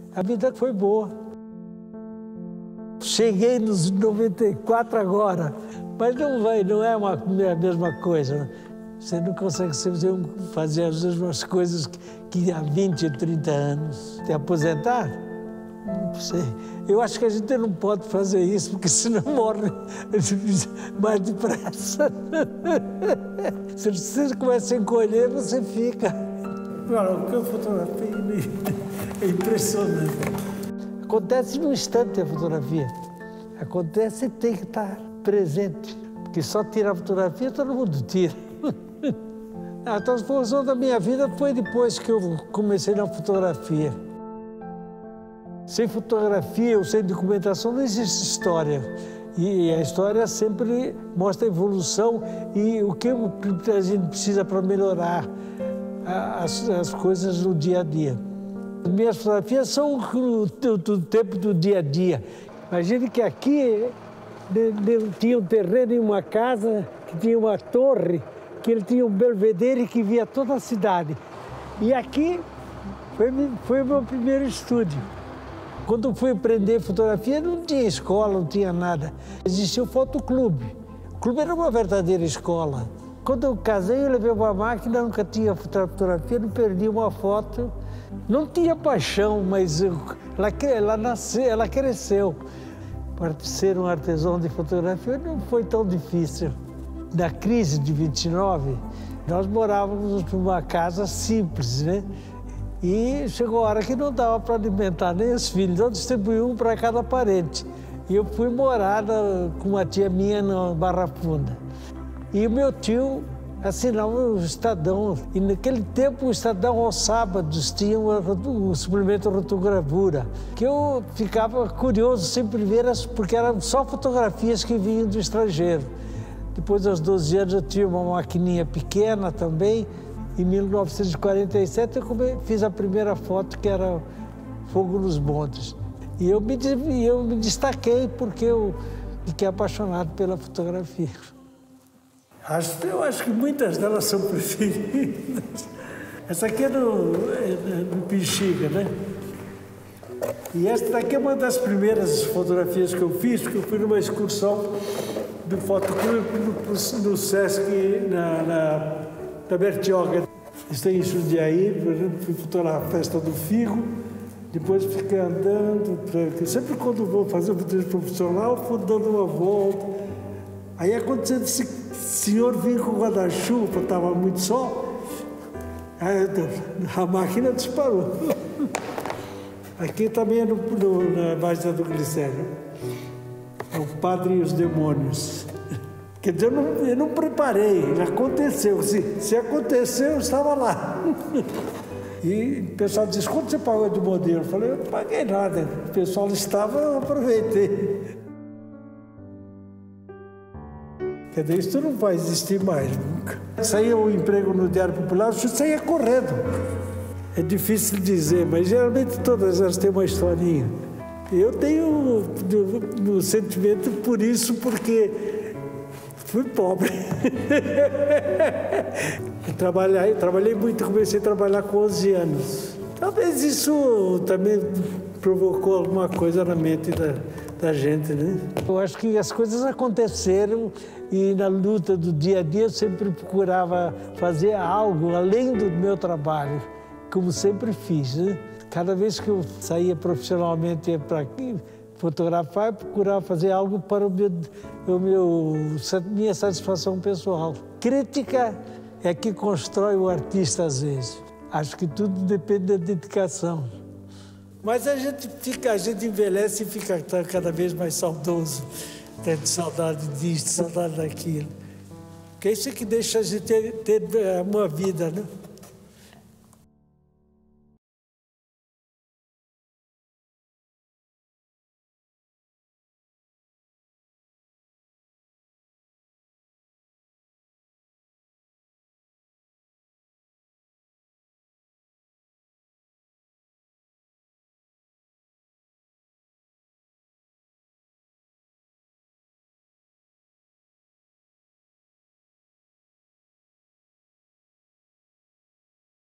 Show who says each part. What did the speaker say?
Speaker 1: A vida foi boa. Cheguei nos 94 agora, mas não é a mesma coisa. Você não consegue fazer as mesmas coisas que há 20 ou 30 anos. Se aposentar? Não sei. Eu acho que a gente não pode fazer isso, porque senão morre mais depressa. Se você começa a encolher, você fica. Agora, o que eu fotografei é impressionante. Acontece num instante a fotografia. Acontece e tem que estar presente. Porque só tirar a fotografia, todo mundo tira. A transformação da minha vida foi depois que eu comecei na fotografia. Sem fotografia ou sem documentação não existe história. E a história sempre mostra a evolução e o que a gente precisa para melhorar as coisas no dia a dia. As minhas fotografias são do tempo do dia a dia. Imagine que aqui tinha um terreno em uma casa, que tinha uma torre, que ele tinha um belvedere que via toda a cidade. E aqui foi o meu primeiro estúdio. Quando eu fui aprender fotografia, não tinha escola, não tinha nada. Existia o fotoclube. O clube era uma verdadeira escola. Quando eu casei, eu levei uma máquina, nunca tinha fotografia, não perdi uma foto. Não tinha paixão, mas ela nasceu, ela cresceu. Para ser um artesão de fotografia não foi tão difícil. Na crise de 29, nós morávamos numa casa simples, né? E chegou a hora que não dava para alimentar nem os filhos, então distribuí um para cada parente. E eu fui morar com uma tia minha na Barra Funda. E o meu tio assinava o Estadão. E naquele tempo o Estadão aos sábados tinha um suplemento rotogravura, que eu ficava curioso sempre ver, porque eram só fotografias que vinham do estrangeiro. Depois, aos 12 anos, eu tinha uma maquininha pequena também. Em 1947, eu fiz a primeira foto, que era Fogo nos Montes. E eu me destaquei porque eu fiquei apaixonado pela fotografia. Eu acho que muitas delas são preferidas. Essa aqui é no Bexiga, né? E esta daqui é uma das primeiras fotografias que eu fiz, porque eu fui numa excursão do Fotoclube no Sesc, na Bertioga. Estou em Jundiaí, por exemplo, fui fotografar a festa do Figo, depois fiquei andando, sempre quando vou fazer um fotografia profissional, fui dando uma volta. Aí aconteceu esse senhor vir com o guarda-chuva, estava muito sol, aí a máquina disparou. Aqui também é na Baixada do Glicério. É o Padre e os Demônios. Quer dizer, eu não preparei, aconteceu. Se aconteceu, eu estava lá. E o pessoal disse, quanto você pagou de modelo? Eu falei, eu não paguei nada. O pessoal estava, eu aproveitei. Quer dizer, isso não vai existir mais nunca. Saía o emprego no Diário Popular, eu saía correndo. É difícil dizer, mas geralmente todas elas têm uma historinha. Eu tenho um sentimento por isso, porque fui pobre. Eu trabalhei muito, comecei a trabalhar com 11 anos. Talvez isso também provocou alguma coisa na mente da gente, né? Eu acho que as coisas aconteceram e na luta do dia a dia eu sempre procurava fazer algo além do meu trabalho, como sempre fiz, né? Cada vez que eu saía profissionalmente para fotografar, eu procurava fazer algo para minha satisfação pessoal. Crítica é que constrói o artista às vezes. Acho que tudo depende da dedicação. Mas a gente envelhece e fica cada vez mais saudoso. Tem saudade disso, saudade daquilo. Porque isso é que deixa a gente ter uma vida, né?